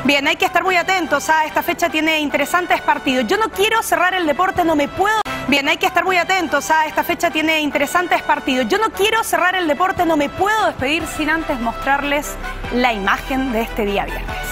Bien, hay que estar muy atentos. Esta fecha tiene interesantes partidos. Yo no quiero cerrar el deporte, no me puedo... Bien, hay que estar muy atentos. Esta fecha tiene interesantes partidos. Yo no quiero cerrar el deporte, no me puedo despedir sin antes mostrarles la imagen de este día viernes.